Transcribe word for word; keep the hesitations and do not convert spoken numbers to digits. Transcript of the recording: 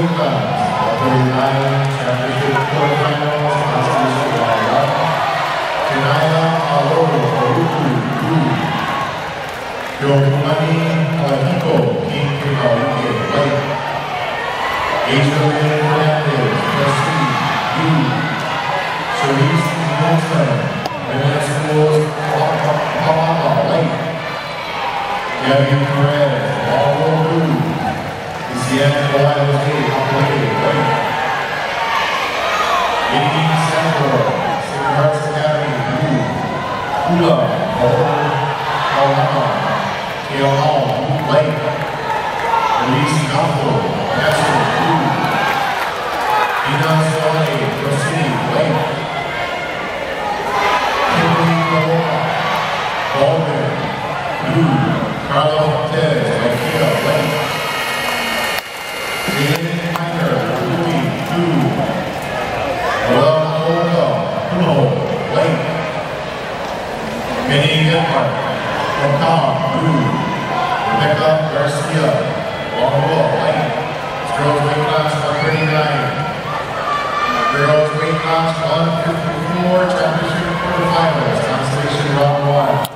class, thirty-nine, championship quarterfinals, constellation round one. Denaya Aloro, Oruku, Blue. Yokumani Alahiko, King Kimauke, white. Asia Lynn Fernandez, Prestige, blue. Charisse Nielsen, Women's Schools, Palama, white. Gabby Perez, Marlboro, blue. Luciana Ohio State, operated, white. Vicky Sandor, Sacred Hearts Academy, blue. Kula, Palama, Kale Hall, white. Luis Gallo, National, blue. Ina Soane, Rosini, white. Kimberly Corona, Baldwin, blue. Carla Montez, Ikea, white. David Miner, Louis, blue. Noel Holga, Kuno, white. Benny Denmark, Macau, blue. Rebecca Garcia, Longwood, white. Girls weight class one thirty-nine. Girls weight class one fifty-four, championship quarterfinals, constellation round one.